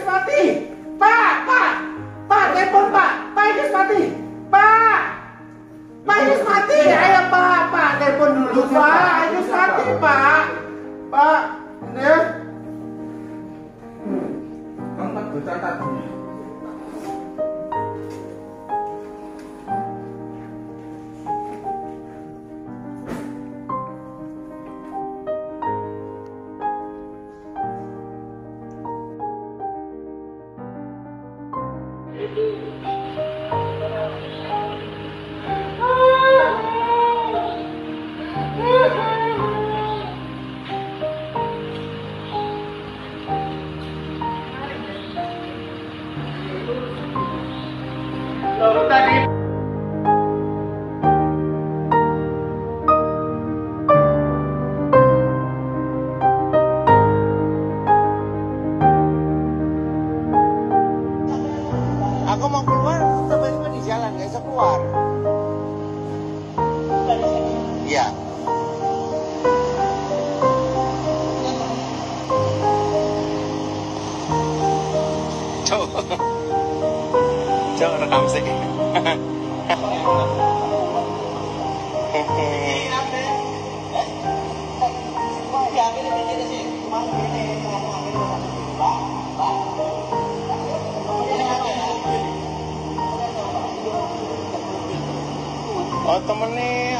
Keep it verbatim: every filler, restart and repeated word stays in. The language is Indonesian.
Idris mati. Pak, Pak, Pak, telepon Pak. Pak Idris mati. Pak, Pak Idris mati. Ayo Pak, Pak, telepon dulu Pak. Idris mati Pak. Pak, ini. Kamu tak bercatat. Loh, tadi aku mau keluar, tiba-tiba di jalan, nggak bisa keluar. Iya. Coba, coba rekam sih. Oh temennya